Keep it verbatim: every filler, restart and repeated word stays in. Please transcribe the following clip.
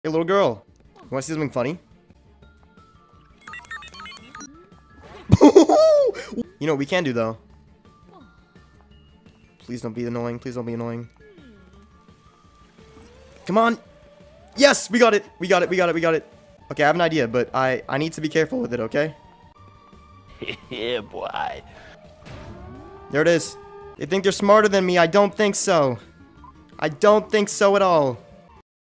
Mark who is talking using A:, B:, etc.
A: Hey, little girl. You want to see something funny? You know what we can do, though? Please don't be annoying. Please don't be annoying. Come on. Yes, we got it. We got it. We got it. We got it. Okay, I have an idea, but I, I need to be careful with it, okay?
B: Yeah, boy.
A: There it is. They think they're smarter than me. I don't think so. I don't think so at all.